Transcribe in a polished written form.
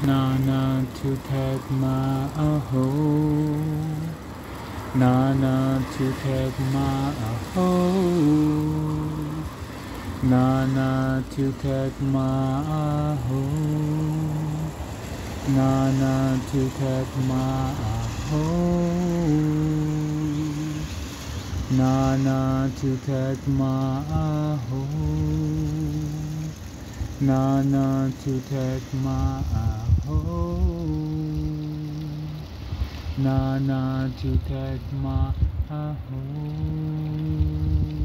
Nana to take ma aho. Nana to take ma aho. Nana to take ma aho. Nana to take ma aho. Nana to take ma aho. Nana to take ma aho. Nana to take ma aho.